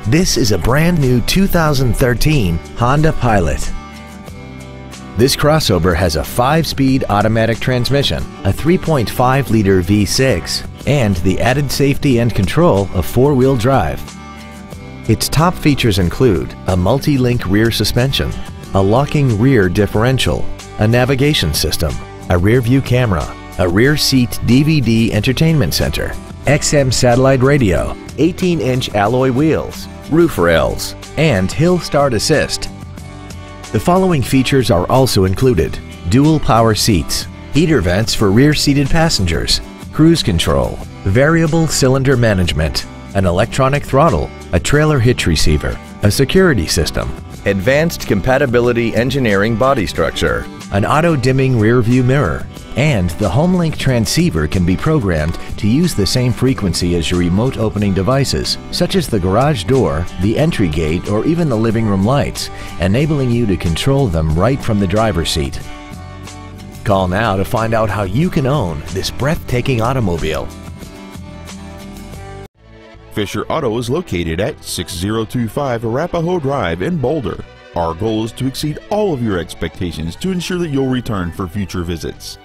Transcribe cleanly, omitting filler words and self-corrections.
This is a brand new 2013 Honda Pilot. This crossover has a 5-speed automatic transmission, a 3.5-liter V6, and the added safety and control of 4-wheel drive. Its top features include a multi-link rear suspension, a locking rear differential, a navigation system, a rear-view camera, a rear seat DVD entertainment center, XM satellite radio, 18-inch alloy wheels, roof rails, and hill start assist. The following features are also included: dual power seats, heater vents for rear-seated passengers, cruise control, variable cylinder management, an electronic throttle, a trailer hitch receiver, a security system, advanced compatibility engineering body structure, an auto-dimming rear-view mirror, and the HomeLink transceiver can be programmed to use the same frequency as your remote opening devices, such as the garage door, the entry gate, or even the living room lights, enabling you to control them right from the driver's seat. Call now to find out how you can own this breathtaking automobile. Fisher Auto is located at 6025 Arapahoe Drive in Boulder. Our goal is to exceed all of your expectations to ensure that you'll return for future visits.